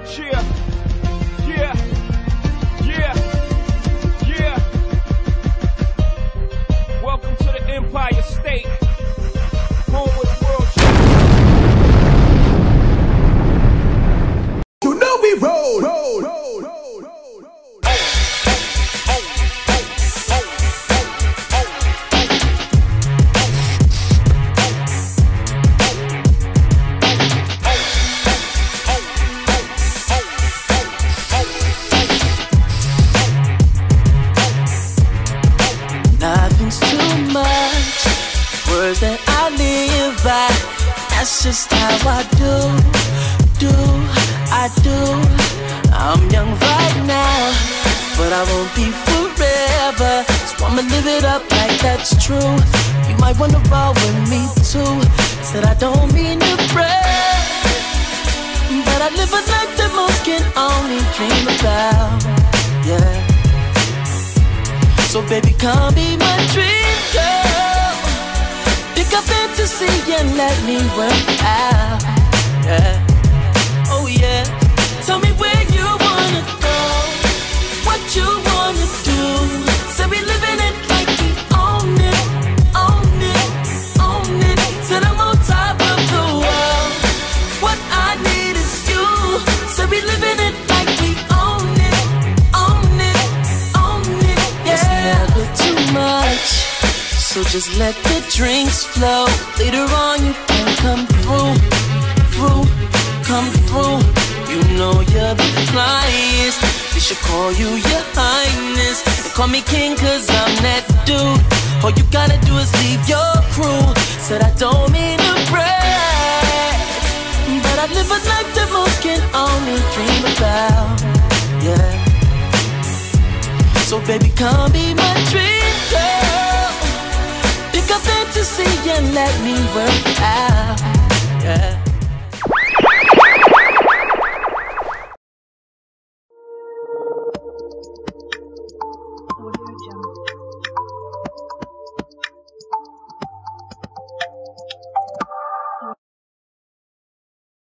Yeah, yeah, yeah, yeah. Welcome to the Empire State, home with world champions. You know we roll. Nothing's too much, words that I live by. That's just how I do. I'm young right now, but I won't be forever. So I'ma live it up like that's true. You might wanna roll with me too. Said I don't mean to brag, but I live a life that most can only dream about. Yeah. So baby, come be my dream girl. Pick up fantasy and let me work out. Yeah. Oh yeah. Tell me where you wanna go, what you wanna do. Say we living it like we own it, own it, own it. Said I'm on top of the world. What I need is you. Say we living it like we own it, own it, own it. Yeah. It's never too much, so just let the drinks flow. Later on you can come through, come through. You know you're the flyest. They should call you your highness. They call me king cause I'm that dude. All you gotta do is leave your crew. Said I don't mean to brag, but I live a life that most can only dream about. Yeah. So baby, come be my dream girl. Pick up fantasy and let me work out. Yeah.